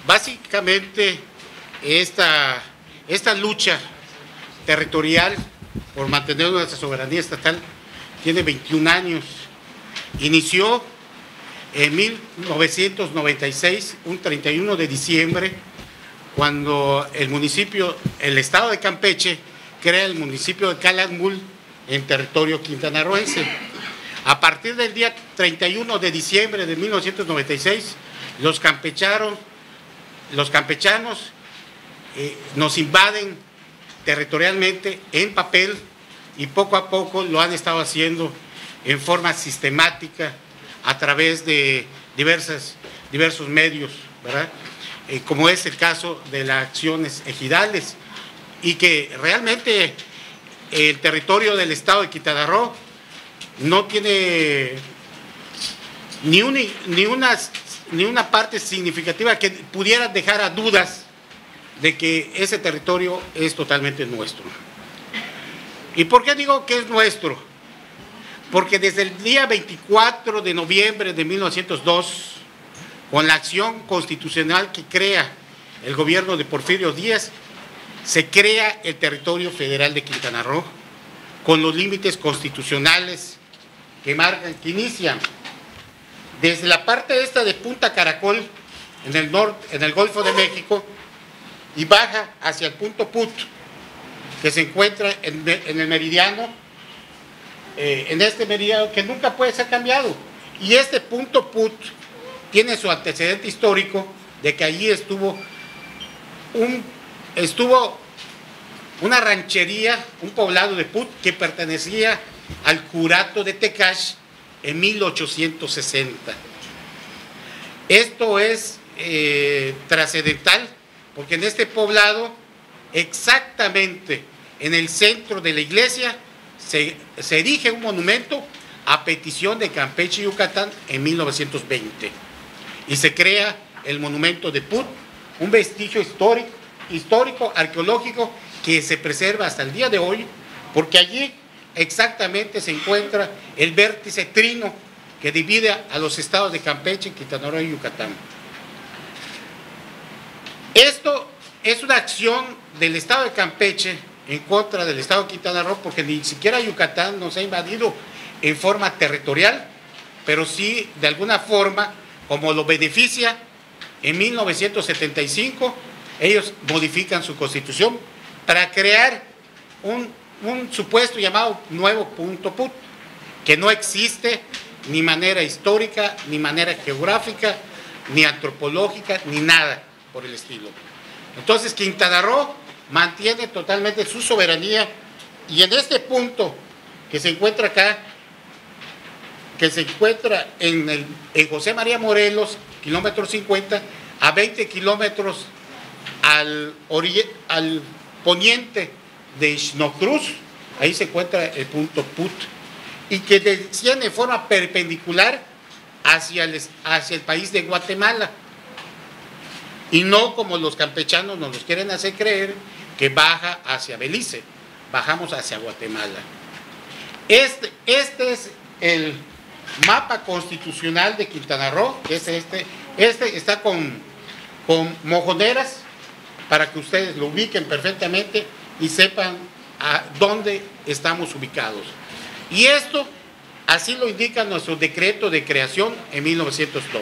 Básicamente, esta lucha territorial por mantener nuestra soberanía estatal tiene 21 años. Inició en 1996, un 31 de diciembre, cuando el estado de Campeche crea el municipio de Calakmul en territorio quintanarroense. A partir del día 31 de diciembre de 1996, los campechanos nos invaden territorialmente en papel y poco a poco lo han estado haciendo en forma sistemática a través de diversos medios, ¿verdad? Como es el caso de las acciones ejidales, y que realmente el territorio del estado de Quintana Roo no tiene ni una parte significativa que pudiera dejar a dudas de que ese territorio es totalmente nuestro. ¿Y por qué digo que es nuestro? Porque desde el día 24 de noviembre de 1902, con la acción constitucional que crea el gobierno de Porfirio Díaz, se crea el territorio federal de Quintana Roo, con los límites constitucionales que inician desde la parte esta de Punta Caracol, en el Golfo de México, y baja hacia el punto Put, que se encuentra en el meridiano, en este meridiano que nunca puede ser cambiado. Y este punto Put tiene su antecedente histórico de que allí estuvo una ranchería, un poblado de Put que pertenecía al curato de Tecash en 1860. Esto es trascendental porque en este poblado, exactamente en el centro de la iglesia, se erige un monumento a petición de Campeche y Yucatán en 1920. Y se crea el monumento de Put, un vestigio histórico, arqueológico, que se preserva hasta el día de hoy, porque allí exactamente se encuentra el vértice trino que divide a los estados de Campeche, Quintana Roo y Yucatán. Esto es una acción del estado de Campeche en contra del estado de Quintana Roo, porque ni siquiera Yucatán nos ha invadido en forma territorial, pero sí de alguna forma, como lo beneficia, en 1975 ellos modifican su constitución para crear un supuesto llamado nuevo punto Put, que no existe ni manera histórica, ni manera geográfica, ni antropológica, ni nada por el estilo. Entonces Quintana Roo mantiene totalmente su soberanía, y en este punto que se encuentra acá, que se encuentra en José María Morelos, kilómetro 50, a 20 kilómetros al poniente de Ixnocruz, ahí se encuentra el punto Put, y que desciende en forma perpendicular hacia el país de Guatemala, y no como los campechanos nos los quieren hacer creer, que baja hacia Belice. Bajamos hacia Guatemala. Este es el mapa constitucional de Quintana Roo, que es este está con mojoneras para que ustedes lo ubiquen perfectamente y sepan a dónde estamos ubicados. Y esto así lo indica nuestro decreto de creación en 1902.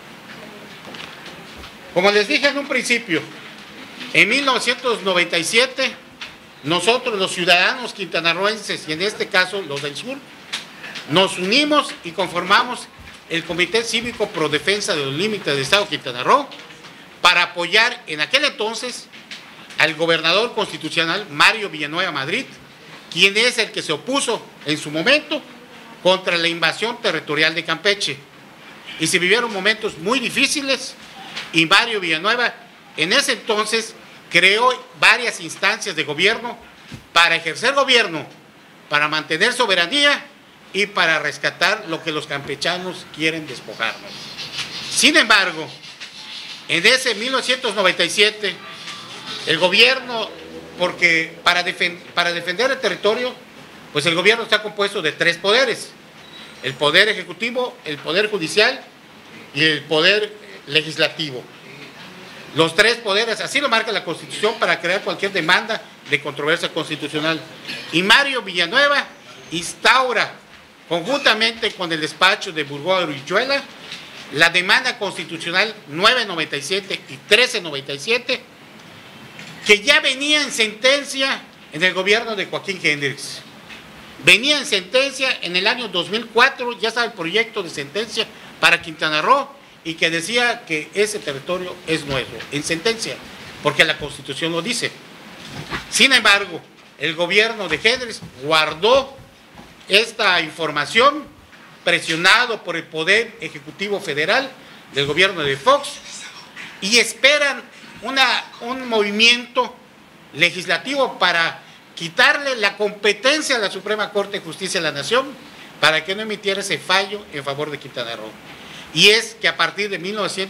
Como les dije en un principio, en 1997, nosotros los ciudadanos quintanarroenses, y en este caso los del sur, nos unimos y conformamos el Comité Cívico Pro Defensa de los Límites del Estado de Quintana Roo para apoyar en aquel entonces al gobernador constitucional Mario Villanueva Madrid, quien es el que se opuso en su momento contra la invasión territorial de Campeche. Y se vivieron momentos muy difíciles, y Mario Villanueva en ese entonces creó varias instancias de gobierno para ejercer gobierno, para mantener soberanía y para rescatar lo que los campechanos quieren despojarnos. Sin embargo, en ese 1997, el gobierno, porque para defender el territorio, pues el gobierno está compuesto de 3 poderes: el poder ejecutivo, el poder judicial y el poder legislativo. los tres poderes, así lo marca la Constitución, para crear cualquier demanda de controversia constitucional. Y Mario Villanueva instaura, conjuntamente con el despacho de Burgoa-Oruyuela, la demanda constitucional 997 y 1397, que ya venía en sentencia en el gobierno de Joaquín Hendricks. Venía en sentencia en el año 2004, ya estaba el proyecto de sentencia para Quintana Roo, y que decía que ese territorio es nuestro, en sentencia, porque la Constitución lo dice. Sin embargo, el gobierno de Hendricks guardó esta información, presionado por el Poder Ejecutivo Federal del gobierno de Fox, y esperan un movimiento legislativo para quitarle la competencia a la Suprema Corte de Justicia de la Nación para que no emitiera ese fallo en favor de Quintana Roo. Y es que a partir de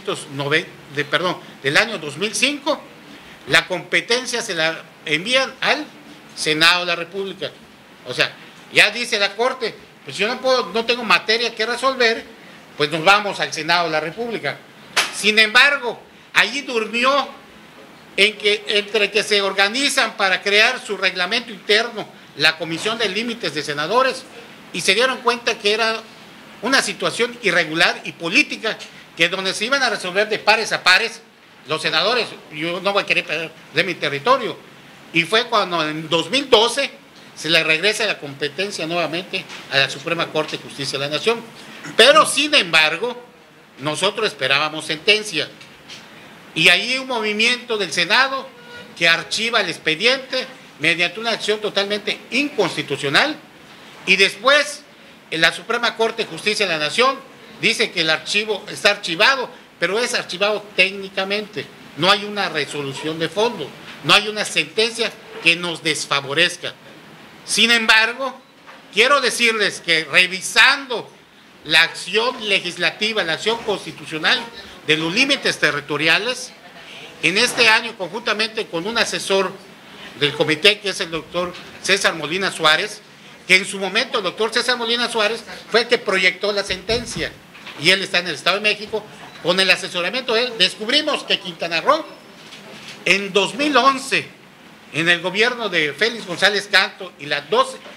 del año 2005, la competencia se la envían al Senado de la República. O sea, ya dice la Corte, pues yo no tengo materia que resolver, pues nos vamos al Senado de la República. Sin embargo, allí durmió entre que se organizan para crear su reglamento interno, la Comisión de Límites de Senadores, y se dieron cuenta que era una situación irregular y política, que donde se iban a resolver de pares a pares los senadores. Yo no voy a querer perder mi territorio. Y fue cuando en 2012 se le regresa la competencia nuevamente a la Suprema Corte de Justicia de la Nación. Pero sin embargo, nosotros esperábamos sentencia. Y ahí un movimiento del Senado que archiva el expediente mediante una acción totalmente inconstitucional, y después la Suprema Corte de Justicia de la Nación dice que el archivo está archivado, pero es archivado técnicamente. No hay una resolución de fondo, no hay una sentencia que nos desfavorezca. Sin embargo, quiero decirles que revisando la acción legislativa, la acción constitucional de los límites territoriales, en este año, conjuntamente con un asesor del comité, que es el doctor César Molina Suárez, que en su momento el doctor César Molina Suárez fue el que proyectó la sentencia, y él está en el Estado de México, con el asesoramiento de él, descubrimos que Quintana Roo, en 2011, en el gobierno de Félix González Canto y la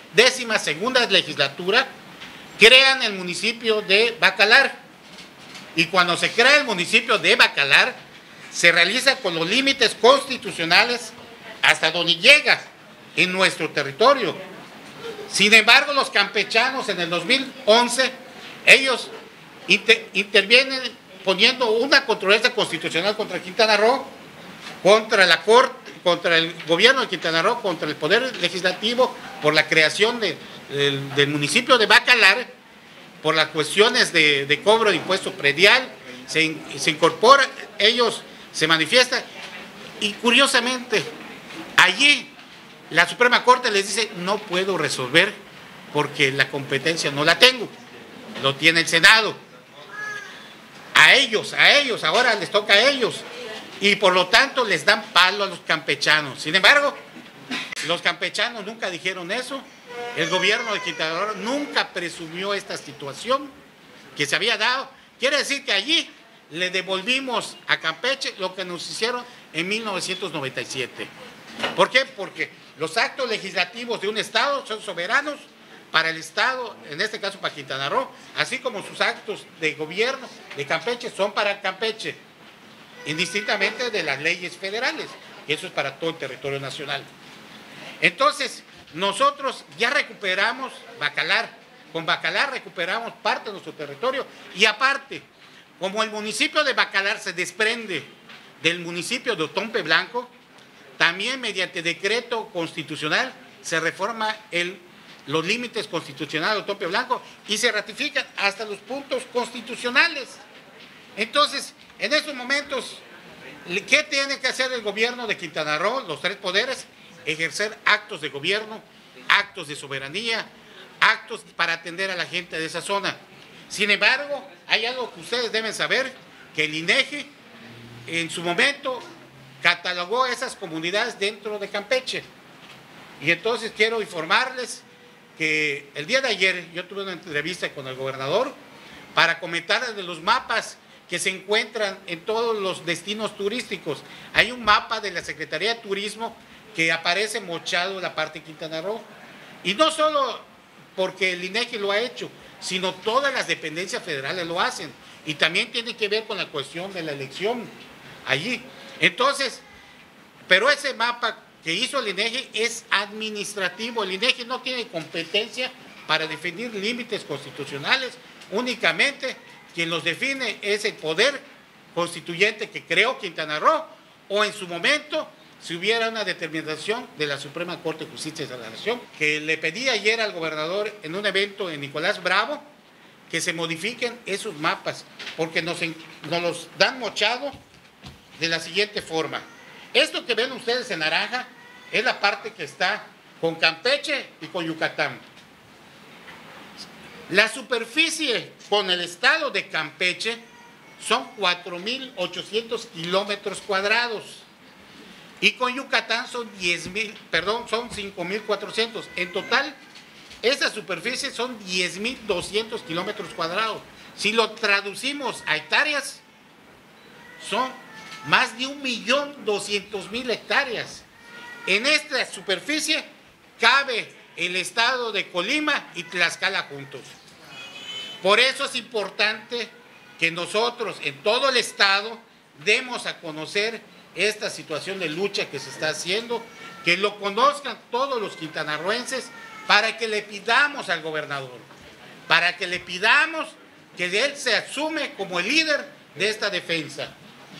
12ª legislatura, crean el municipio de Bacalar. Y cuando se crea el municipio de Bacalar, se realiza con los límites constitucionales hasta donde llega en nuestro territorio. Sin embargo, los campechanos en el 2011, ellos intervienen poniendo una controversia constitucional contra Quintana Roo, contra la Corte, contra el gobierno de Quintana Roo, contra el Poder Legislativo, por la creación del municipio de Bacalar, por las cuestiones de cobro de impuesto predial. Se incorpora, ellos se manifiestan, y curiosamente, allí la Suprema Corte les dice: no puedo resolver porque la competencia no la tengo, lo tiene el Senado. A ellos, ahora les toca a ellos, y por lo tanto les dan palo a los campechanos. Sin embargo, los campechanos nunca dijeron eso. El gobierno de Quintana Roo nunca presumió esta situación que se había dado. Quiere decir que allí le devolvimos a Campeche lo que nos hicieron en 1997. ¿Por qué? Porque los actos legislativos de un Estado son soberanos para el Estado, en este caso para Quintana Roo, así como sus actos de gobierno de Campeche son para Campeche, indistintamente de las leyes federales, y eso es para todo el territorio nacional. Entonces, nosotros ya recuperamos Bacalar. Con Bacalar recuperamos parte de nuestro territorio, y aparte, como el municipio de Bacalar se desprende del municipio de Otompe Blanco, también mediante decreto constitucional se reforma los límites constitucionales de Otompe Blanco y se ratifican hasta los puntos constitucionales. Entonces, en estos momentos, ¿qué tiene que hacer el gobierno de Quintana Roo, los tres poderes? Ejercer actos de gobierno, actos de soberanía, actos para atender a la gente de esa zona. Sin embargo, hay algo que ustedes deben saber, que el INEGI en su momento catalogó esas comunidades dentro de Campeche. Y entonces quiero informarles que el día de ayer yo tuve una entrevista con el gobernador para comentar de los mapas que se encuentran en todos los destinos turísticos. Hay un mapa de la Secretaría de Turismo que aparece mochado en la parte de Quintana Roo. Y no solo porque el INEGI lo ha hecho, sino todas las dependencias federales lo hacen. Y también tiene que ver con la cuestión de la elección allí. Entonces, pero ese mapa que hizo el INEGI es administrativo. El INEGI no tiene competencia para definir límites constitucionales. Únicamente quien los define es el poder constituyente que creó Quintana Roo, o en su momento, si hubiera una determinación de la Suprema Corte de Justicia de la Nación, que le pedí ayer al gobernador en un evento en Nicolás Bravo, que se modifiquen esos mapas, porque nos los dan mochado de la siguiente forma. Esto que ven ustedes en naranja es la parte que está con Campeche y con Yucatán. La superficie con el estado de Campeche son 4.800 kilómetros cuadrados y con Yucatán son 5.400. En total, esa superficie son 10.200 kilómetros cuadrados. Si lo traducimos a hectáreas, son más de 1.200.000 hectáreas. En esta superficie cabe el estado de Colima y Tlaxcala juntos. Por eso es importante que nosotros en todo el estado demos a conocer esta situación de lucha que se está haciendo, que lo conozcan todos los quintanarroenses, para que le pidamos al gobernador, para que le pidamos que él se asume como el líder de esta defensa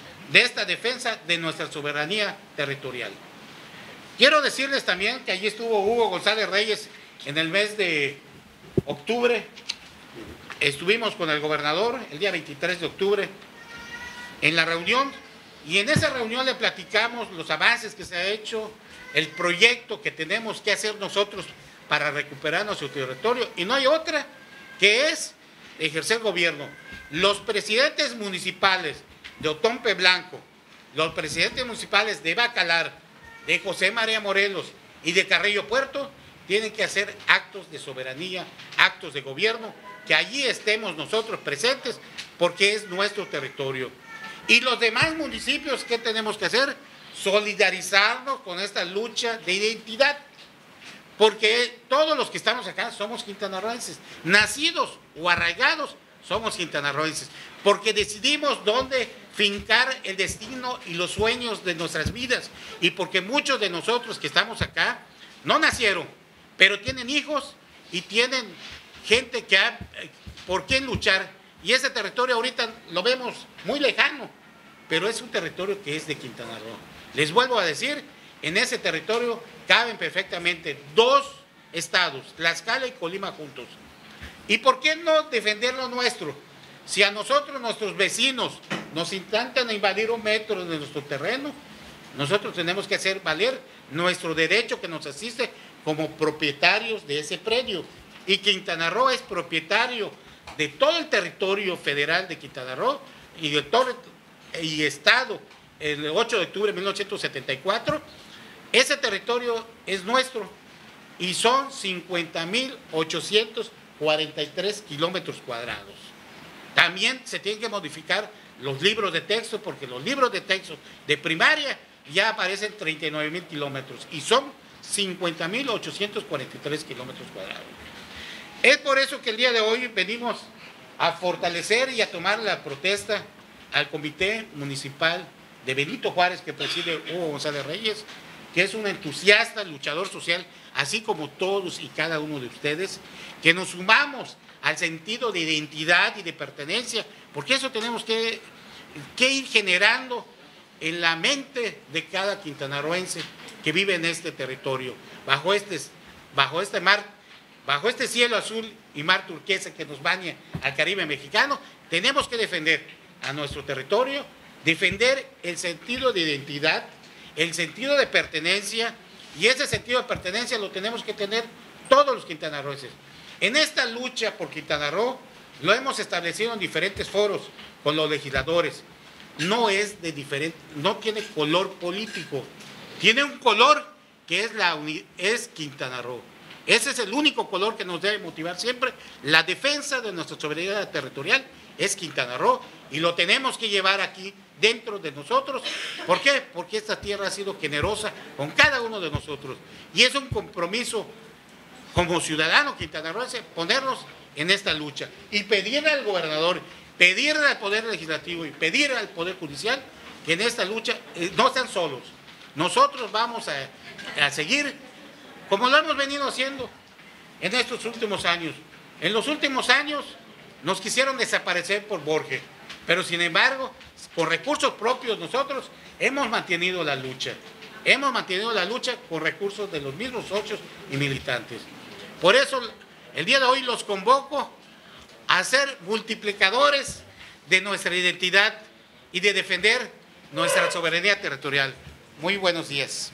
de nuestra soberanía territorial. Quiero decirles también que allí estuvo Hugo González Reyes en el mes de octubre. Estuvimos con el gobernador el día 23 de octubre en la reunión, y en esa reunión le platicamos los avances que se ha hecho, el proyecto que tenemos que hacer nosotros para recuperar nuestro territorio, y no hay otra que es ejercer gobierno. Los presidentes municipales de Otompe Blanco, los presidentes municipales de Bacalar, de José María Morelos y de Carrillo Puerto tienen que hacer actos de soberanía, actos de gobierno, que allí estemos nosotros presentes porque es nuestro territorio. Y los demás municipios, ¿qué tenemos que hacer? Solidarizarnos con esta lucha de identidad, porque todos los que estamos acá somos quintanarroenses, nacidos o arraigados somos quintanarroenses, porque decidimos dónde fincar el destino y los sueños de nuestras vidas, y porque muchos de nosotros que estamos acá no nacieron, pero tienen hijos y tienen gente que ha por quién luchar, y ese territorio ahorita lo vemos muy lejano, pero es un territorio que es de Quintana Roo. Les vuelvo a decir, en ese territorio caben perfectamente dos estados, Tlaxcala y Colima juntos. ¿Y por qué no defender lo nuestro? Si a nosotros, nuestros vecinos, nos intentan invadir un metro de nuestro terreno, nosotros tenemos que hacer valer nuestro derecho que nos asiste como propietarios de ese predio. Y Quintana Roo es propietario de todo el territorio federal de Quintana Roo y de todo el estado. El 8 de octubre de 1974, ese territorio es nuestro y son 50.843 kilómetros cuadrados. También se tienen que modificar los libros de texto, porque los libros de texto de primaria ya aparecen 39.000 kilómetros y son 50.843 kilómetros cuadrados. Es por eso que el día de hoy venimos a fortalecer y a tomar la protesta al Comité Municipal de Benito Juárez, que preside Hugo González Reyes, que es un entusiasta, luchador social, así como todos y cada uno de ustedes, que nos sumamos al sentido de identidad y de pertenencia, porque eso tenemos que ir generando en la mente de cada quintanarroense que vive en este territorio, bajo este mar, bajo este cielo azul y mar turquesa que nos baña al Caribe mexicano. Tenemos que defender a nuestro territorio, defender el sentido de identidad, el sentido de pertenencia, y ese sentido de pertenencia lo tenemos que tener todos los quintanarroenses. En esta lucha por Quintana Roo lo hemos establecido en diferentes foros con los legisladores. No tiene color político, tiene un color que es Quintana Roo. Ese es el único color que nos debe motivar siempre. La defensa de nuestra soberanía territorial es Quintana Roo y lo tenemos que llevar aquí dentro de nosotros. ¿Por qué? Porque esta tierra ha sido generosa con cada uno de nosotros y es un compromiso como ciudadano quintanarroense ponernos en esta lucha y pedirle al gobernador, pedirle al Poder Legislativo y pedirle al Poder Judicial que en esta lucha no están solos. Nosotros vamos a seguir como lo hemos venido haciendo en estos últimos años. En los últimos años nos quisieron desaparecer por Borges, pero sin embargo, con recursos propios nosotros hemos mantenido la lucha. Hemos mantenido la lucha con recursos de los mismos socios y militantes. Por eso, el día de hoy los convoco a ser multiplicadores de nuestra identidad y de defender nuestra soberanía territorial. Muy buenos días.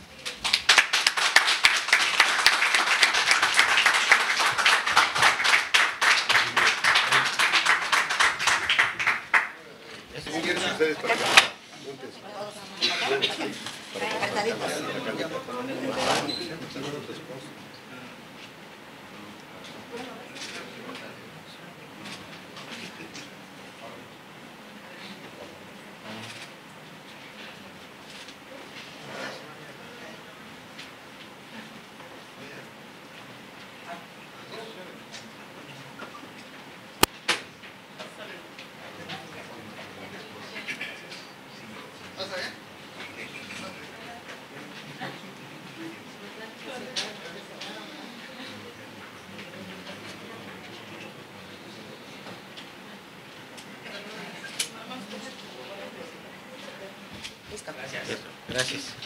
Gracias.